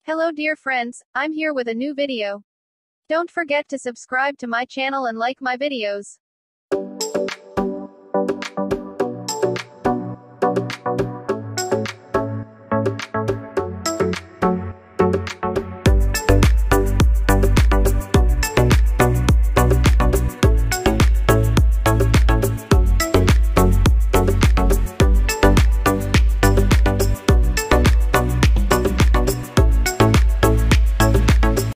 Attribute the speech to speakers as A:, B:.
A: Hello dear friends, I'm here with a new video. Don't forget to subscribe to my channel and like my videos.